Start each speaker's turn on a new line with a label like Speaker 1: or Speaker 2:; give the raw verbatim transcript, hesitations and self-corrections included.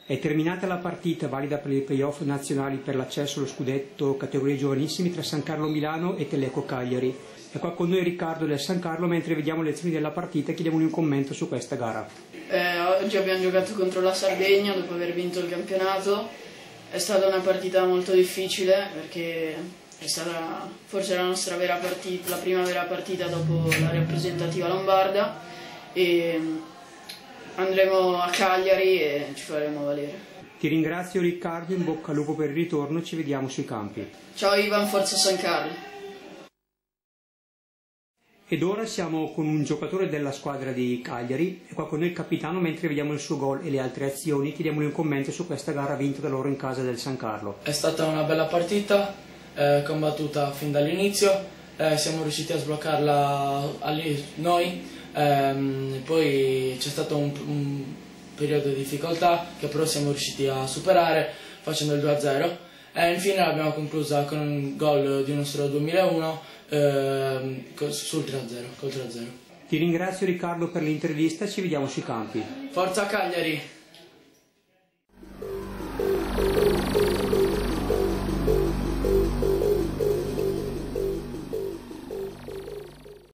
Speaker 1: È terminata la partita valida per i playoff nazionali per l'accesso allo scudetto categorie giovanissimi tra San Carlo Milano e Teleco Cagliari. È qua con noi Riccardo del San Carlo, mentre vediamo le azioni della partita chiediamo un commento su questa gara.
Speaker 2: Eh, oggi abbiamo giocato contro la Sardegna dopo aver vinto il campionato. È stata una partita molto difficile perché è stata forse la nostra vera partita, la prima vera partita dopo la rappresentativa lombarda, e andremo a Cagliari e ci faremo valere.
Speaker 1: Ti ringrazio Riccardo, in bocca al lupo per il ritorno, ci vediamo sui campi.
Speaker 2: Ciao Ivan, forza San Carlo.
Speaker 1: Ed ora siamo con un giocatore della squadra di Cagliari, è qua con noi il capitano, mentre vediamo il suo gol e le altre azioni chiediamogli un commento su questa gara vinta da loro in casa del San Carlo.
Speaker 3: È stata una bella partita, eh, combattuta fin dall'inizio, eh, siamo riusciti a sbloccarla noi. Ehm, poi c'è stato un, un periodo di difficoltà che però siamo riusciti a superare facendo il due a zero e infine l'abbiamo conclusa con un gol di nostro duemilauno ehm, sul tre a zero, col tre a zero.
Speaker 1: Ti ringrazio Riccardo per l'intervista, ci vediamo sui campi.
Speaker 3: Forza Cagliari!